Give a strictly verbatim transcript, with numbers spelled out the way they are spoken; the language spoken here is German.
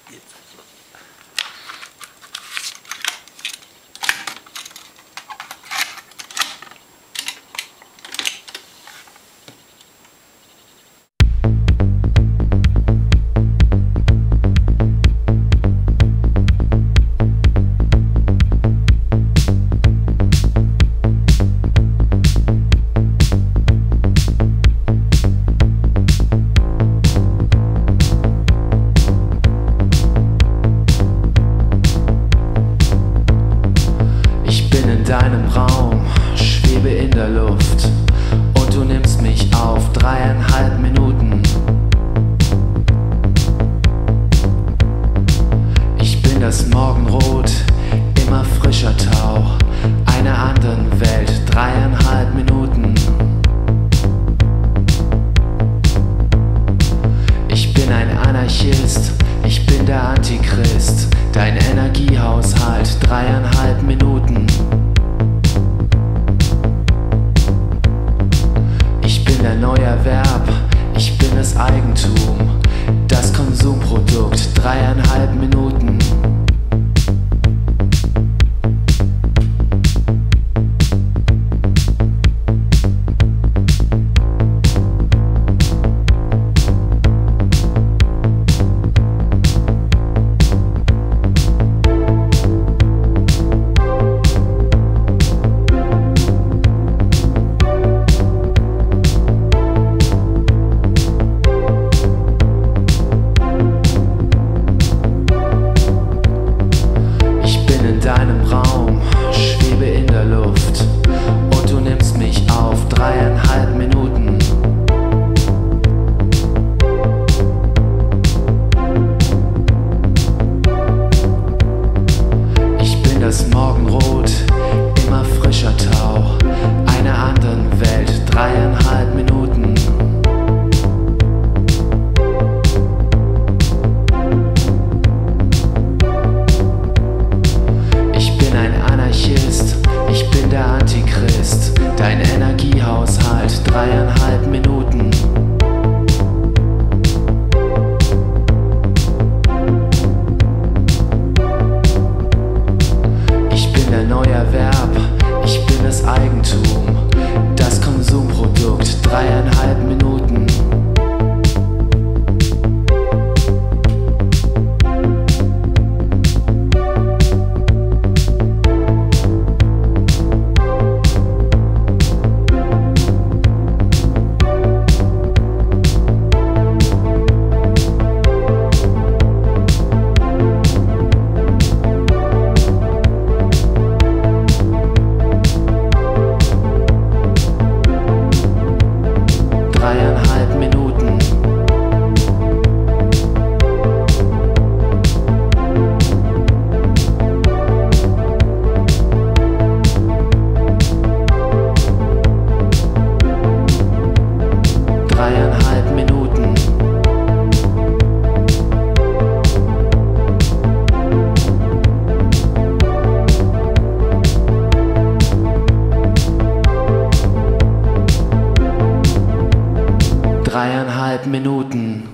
In deinem Raum, schwebe in der Luft und du nimmst mich auf dreieinhalb Minuten. Ich bin das Morgenrot, immer frischer Tauch einer anderen Welt, dreieinhalb Minuten. Ich bin ein Anarchist, ich bin der Antichrist, dein Energiehaushalt, dreieinhalb Minuten. Der neue Verb, ich bin das Eigentum, das Konsumprodukt, dreieinhalb Minuten. In deinem Raum, schwebe in der Luft und du nimmst mich auf dreieinhalb Minuten. Ich bin das Morgenrot, immer frischer Tauch einer anderen Welt, dreieinhalb Minuten. Ich bin der Antichrist, dein Energiehaushalt, dreieinhalb Minuten. Ich bin der neue Verb, ich bin das Eigentum, das Konsumprodukt, dreieinhalb Minuten. Dreieinhalb Minuten. Dreieinhalb Minuten. Dreieinhalb Minuten.